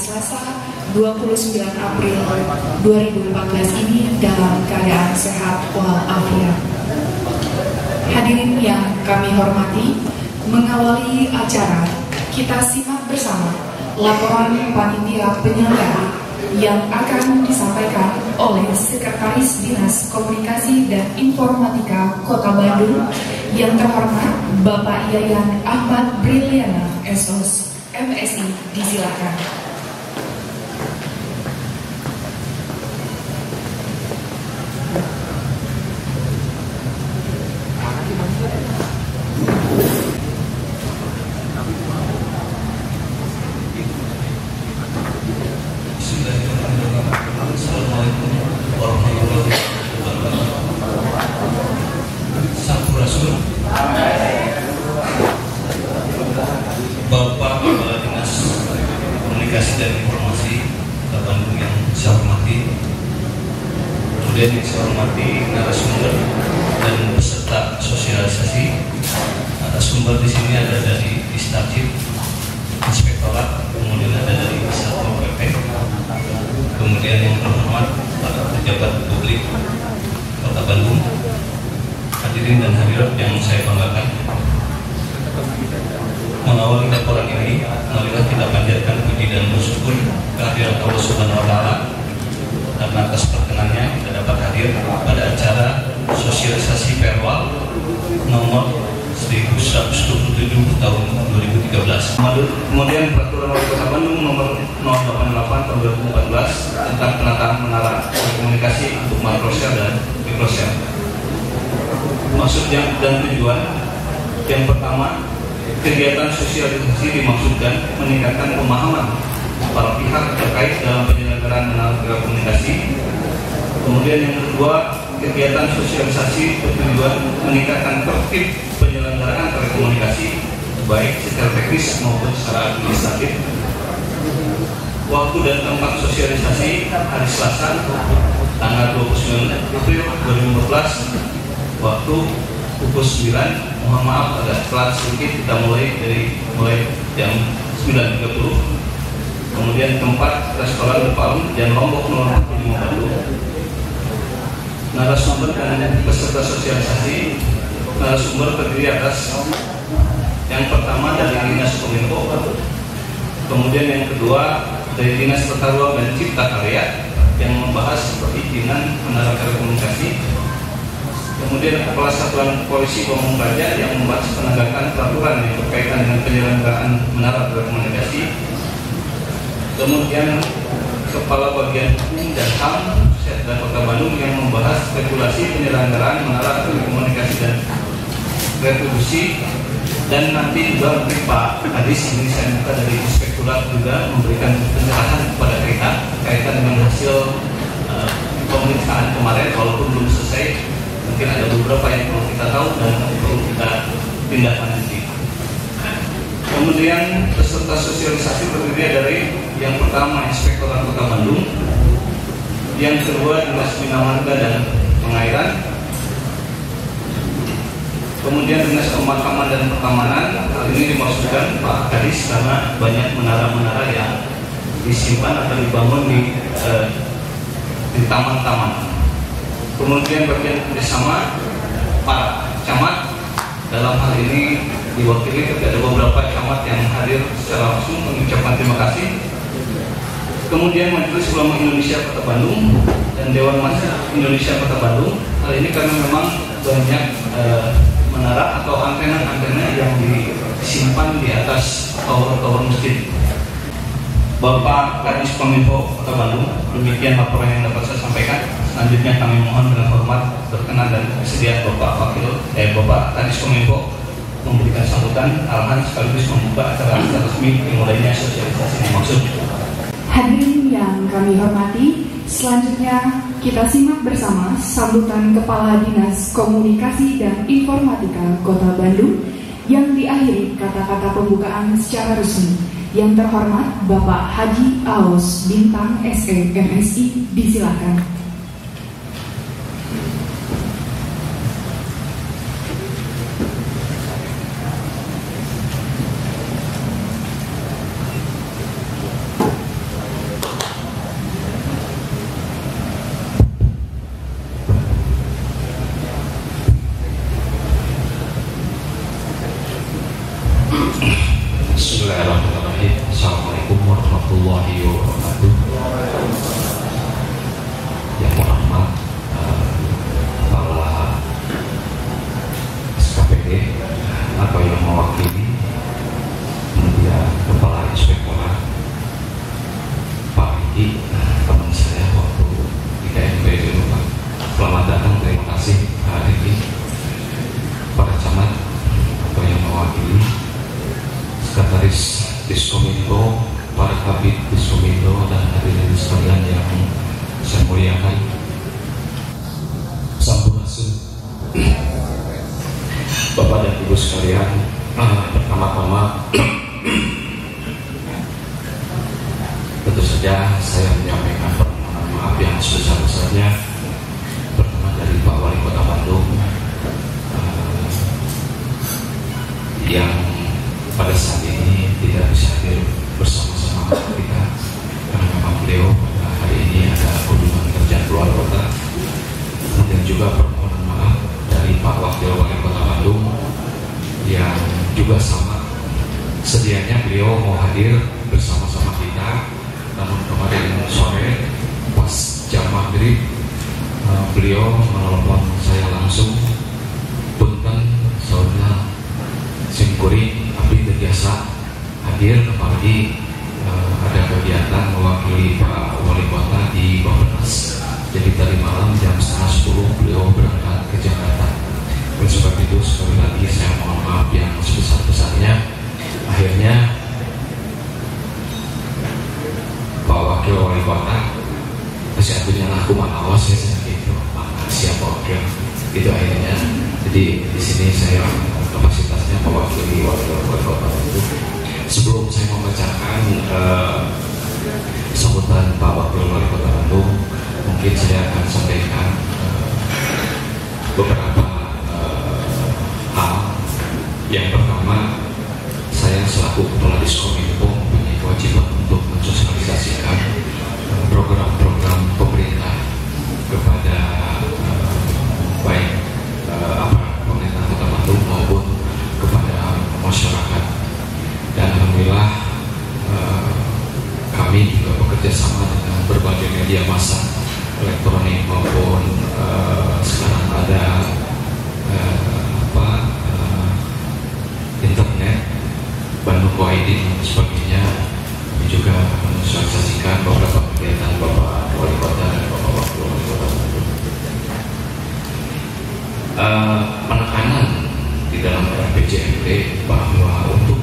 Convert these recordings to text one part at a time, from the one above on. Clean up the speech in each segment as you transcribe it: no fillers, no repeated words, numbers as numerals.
Selasa 29 April 2014 ini dalam keadaan sehat walafiat. Hadirin yang kami hormati, mengawali acara, kita simak bersama laporan panitia penyelenggara yang akan disampaikan oleh Sekretaris Dinas Komunikasi dan Informatika Kota Bandung yang terhormat Bapak Yayan Ahmad Briliana, SOS, MSI, disilakan. Assalamualaikum warahmatullahi wabarakatuh. Sampurasun. Bapak Kepala Dinas Komunikasi dan Informasi Kota Bandung yang saya hormati, kemudian yang saya hormati narasumber dan peserta sosialisasi. Narasumber di sini ada dari Distaktif, Inspektorat, kemudian ada dari Satpol PP, kemudian yang terhormat para pejabat publik Kota Bandung, hadirin dan hadirat yang saya banggakan. Mengawali laporan ini, marilah kita panjatkan puji dan bersyukur kehadirat Allah Subhanahu wa Ta'ala karena atas perkenannya kita dapat hadir pada acara sosialisasi perwal nomor 1127 tahun 2013. Kemudian peraturan wali kota Bandung nomor 088 tahun 2014 tentang penataan menara komunikasi untuk makrosel dan mikrosel. Maksud dan tujuan yang pertama, kegiatan sosialisasi dimaksudkan meningkatkan pemahaman para pihak terkait dalam penyelenggaraan menara telekomunikasi. Kemudian yang kedua, kegiatan sosialisasi bertujuan meningkatkan tertib penyelenggaraan telekomunikasi baik secara teknis maupun secara administratif. Waktu dan tempat sosialisasi hari Selasa tanggal 29 April 2014, waktu pukul 9. Mohon maaf agak telat sedikit, kita mulai jam 9.30. Kemudian tempat restoran Depan dan Lombok 045 Bandung. Narasumber dan peserta sosialisasi. Narasumber terdiri atas yang pertama dari Dinas Kominfo, kemudian yang kedua dari Dinas Tata Ruang dan Cipta Karya yang membahas perizinan menara telekomunikasi, kemudian Kepala Satuan Polisi Pamung Praja yang membahas penegakan peraturan yang berkaitan dengan penyelenggaraan menara telekomunikasi, kemudian Kepala Bagian Hukum dan HAM dan Kota Bandung yang membahas regulasi penyelenggaraan menara telekomunikasi dan retribusi, dan nanti juga mungkin Pak Kadis ini saya minta dari Inspektorat juga memberikan pencerahan kepada kita kaitan dengan hasil pemeriksaan kemarin, walaupun belum selesai, mungkin ada beberapa yang perlu kita tahu dan perlu kita tindak lanjuti. Kemudian peserta sosialisasi terdiri dari yang pertama Inspektorat Kota Bandung, yang kedua Dinas Bina Marga dan Pengairan, kemudian Dinas Pemakaman dan Pertamanan. Hal ini dimaksudkan Pak Kadis karena banyak menara-menara yang disimpan atau dibangun di taman-taman. Kemudian bagian kerjasama para camat, dalam hal ini diwakili ada beberapa camat yang hadir secara langsung mengucapkan terima kasih. Kemudian Majelis Ulama Indonesia Kota Bandung dan Dewan Masjid Indonesia Kota Bandung. Hal ini karena memang banyak menara atau antena-antena yang disimpan di atas tower-tower masjid. Bapak Kadis Kominfo Kota Bandung, demikian laporan yang dapat saya sampaikan. Selanjutnya kami mohon dengan hormat berkenan dan bersedia Bapak Kadis Kominfo memberikan sambutan arahan sekaligus membuka acara resmi dimulainya sosialisasi dimaksud. Hadirin yang kami hormati, selanjutnya kita simak bersama sambutan Kepala Dinas Komunikasi dan Informatika Kota Bandung yang diakhiri kata-kata pembukaan secara resmi. Yang terhormat Bapak Haji Aos Bintang SE MSI, disilakan. pagi teman saya waktu di KMP dulu Pak. Selamat datang, terima kasih Pak Riki, para camat atau yang mewakili, sekretaris Diskominfo, para kabit Diskominfo, dan hadirin sekalian yang saya muliakan. Sampurasun Bapak dan Ibu sekalian, pertama-tama tentu saja saya menyampaikan permohonan maaf yang sebesar-besarnya pertama dari Pak Wali Kota Bandung yang pada saat ini tidak bisa hadir bersama-sama kita karena memang beliau pada hari ini ada kunjungan kerja keluar kota. Kemudian juga permohonan maaf dari Pak Wakil Wali Kota Bandung yang juga sama sedianya beliau mau hadir bersama-sama kita, namun kemarin sore pas jam maghrib beliau menelpon saya langsung, punten saudara simkuring abdi terbiasa hadir, apalagi ada kegiatan mewakili Pak Wali Kota di Bappenas. Jadi tadi malam jam 9:30 beliau berangkat ke Jakarta. Oleh sebab itu sekali lagi saya mohon maaf yang sebesar-besarnya. Akhirnya Pak Wakil Wali Kota masih atunya aku awas ya gitu. Siapa wakil itu akhirnya. Jadi di sini saya kapasitasnya mewakili Wakil Wali Kota itu. Sebelum saya membacakan sambutan Pak Wakil Wali Kota Bandung, mungkin saya akan sampaikan beberapa hal. Yang pertama, saya selaku Kepala Diskominfo mempunyai kewajiban untuk mensosialisasikan program-program pemerintah kepada baik pemerintah Kota Bandung maupun kepada masyarakat. Dan alhamdulillah kami juga bekerja sama dengan berbagai media massa elektronik maupun sekarang ada internet, Bandung Go.id dan sebagainya. Kami juga mensosialisasikan beberapa kegiatan Bapak Wali Kota dan Bapak Wakil Wali Kota Bandung. Penekanan di dalam RPJMD bahwa untuk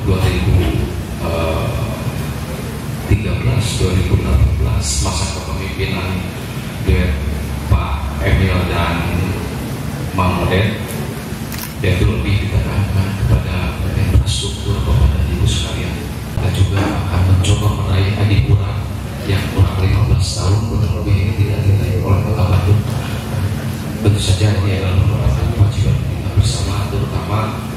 2013-2018 masa kepemimpinan Pak Emil dan Mang Moden, dia itu lebih ditekankan kepada infrastruktur Bapak dan Ibu sekalian. Kita juga akan mencoba meraih adipura yang kurang 15 tahun kurang lebih ini tidak diraih oleh Kota Bandung. Tentu saja ini adalah merupakan kewajiban kita bersama, terutama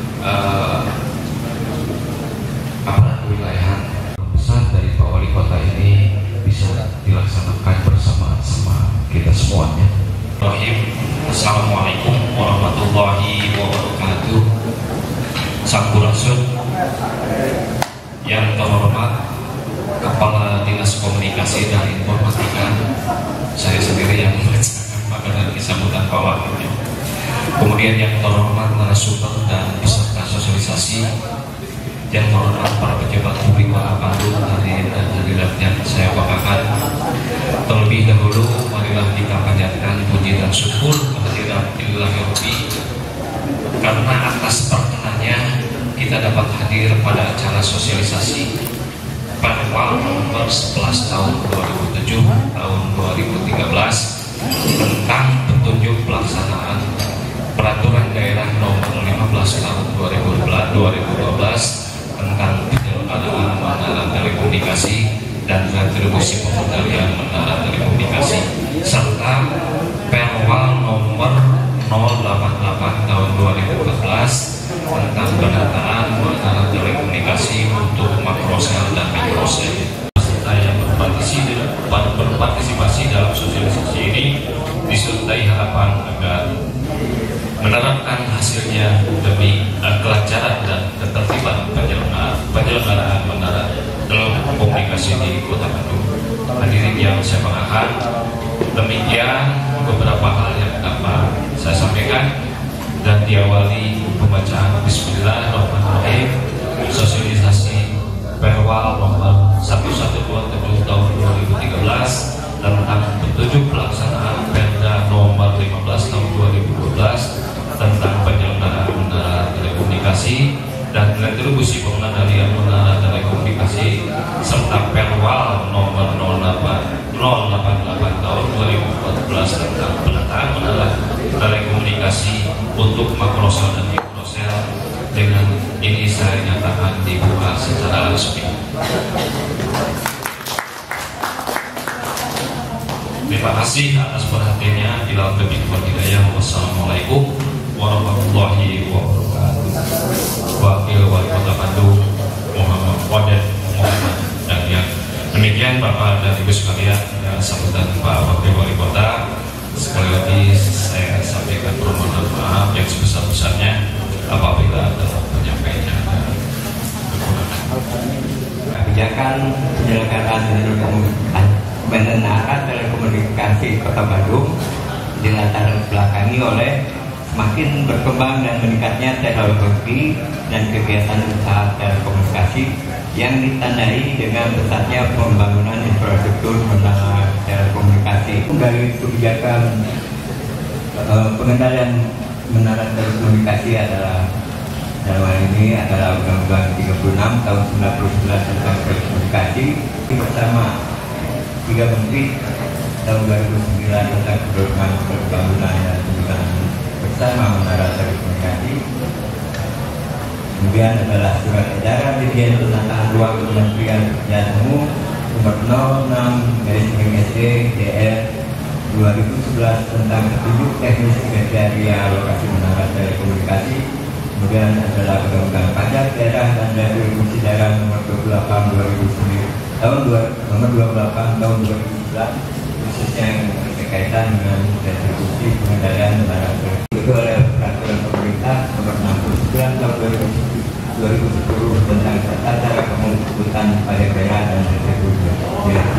aparat kewilayahan besar dari Pak Wali Kota ini bisa dilaksanakan bersama-sama kita semuanya. Assalamualaikum warahmatullahi wabarakatuh. Sampurasun. Yang terhormat Kepala Dinas Komunikasi dan Informatika, saya sendiri yang membacakan makanan sambutan Pak Wakil. Kemudian yang terhormat narasumber dan peserta sosialisasi, yang terhormat para pejabat publik Kota Bandung, hadirin dan hadirat yang saya banggakan. Terlebih dahulu marilah kita panjatkan puji dan syukur kehadirat Ilahi karena atas perkenannya kita dapat hadir pada acara sosialisasi Perwal nomor 11 tahun 2007 tahun 2013 tentang petunjuk pelaksanaan Peraturan Daerah nomor 15 tahun 2012 tentang penyelenggaraan menara telekomunikasi dan retribusi pengendalian menara telekomunikasi, serta Perwal nomor 088 tahun 2014 tentang penataan menara telekomunikasi untuk makrosel dan mikrosel. Peserta yang berpartisipasi dalam sosialisasi ini disertai harapan agar menerapkan hasilnya demi kelancaran dan ketertiban penyelenggaraan menara telekomunikasi di Kota Bandung. Hadirin yang saya banggakan, demikian beberapa hal yang dapat saya sampaikan dan diawali pembacaan Bismillahirrahmanirrahim. Sosialisasi Perwal nomor 1127 tahun 2013 088 tahun 2014 tentang penataan telekomunikasi untuk makrosel dan mikrosel. Dengan ini saya nyatakan dibuka secara resmi. Terima kasih atas perhatiannya. Bila lebih kurang hidayah. Wassalamualaikum warahmatullahi wabarakatuh. Wakil Wali Kota Bandung Muhammad dan yang demikian Bapak dan Ibu sekalian, sambutan Pak Wakil Wali Kota. Sekali lagi saya sampaikan permohonan maaf yang sebesar-besarnya apabila ada penyampaiannya ada kebijakan penyelenggaraan telekomunikasi Kota Bandung dilatar belakangi oleh semakin berkembang dan meningkatnya teknologi dan kegiatan usaha telekomunikasi yang ditandai dengan pesatnya pembangunan infrastruktur menara telekomunikasi. Dari kebijakan pengendalian menara telekomunikasi adalah dalam hal ini adalah Undang-Undang 36 tahun 99 tentang telekomunikasi bersama 3 Menteri tahun 2009 tentang program pembangunan dan pembangunan bersama menara telekomunikasi. Kemudian adalah surat edaran Dirjen Penataan Ruang Kementerian Pekerjaan Umum nomor 06/SD/DR 2011 tentang petunjuk teknis kriteria alokasi menara telekomunikasi. Kemudian adalah Undang-Undang Pajak Daerah dan Distribusi Daerah nomor 28 tahun 2011 khususnya yang berkaitan dengan distribusi pengendalian menara telekomunikasi. Itu oleh peraturan pemerintah nomor 69 tahun 2010 tentang tata cara pemungutan pajak daerah dan distribusi.